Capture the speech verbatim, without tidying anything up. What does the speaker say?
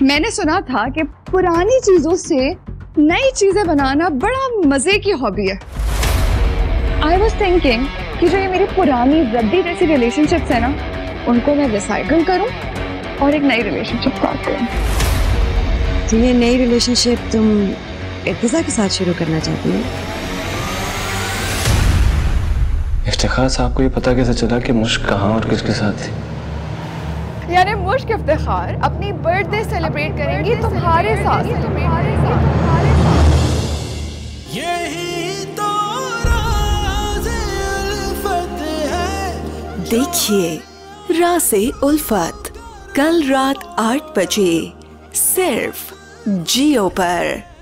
मैंने सुना था कि पुरानी चीजों से नई चीजें बनाना बड़ा मजे की हॉबी है। आई वॉज थिंकिंग कि जो ये मेरी पुरानी रद्दी जैसी रिलेशनशिप्स है ना, उनको मैं रिसाइकल करूं और एक नई रिलेशनशिप स्टार्ट करूं। तो ये नई रिलेशनशिप तुम इर्तिजा के साथ शुरू करना चाहती हो? इफ्तिखार साहब को ये पता कैसे चला कि मुश्क कहाँ और किसके साथ थी? यानी मुश्क इफ्तिखार अपनी बर्थडे सेलिब्रेट करेंगी तुम्हारे साथ। यही तो राज़े उल्फत है। देखिए राज़े उल्फत कल रात आठ बजे सिर्फ जियो पर।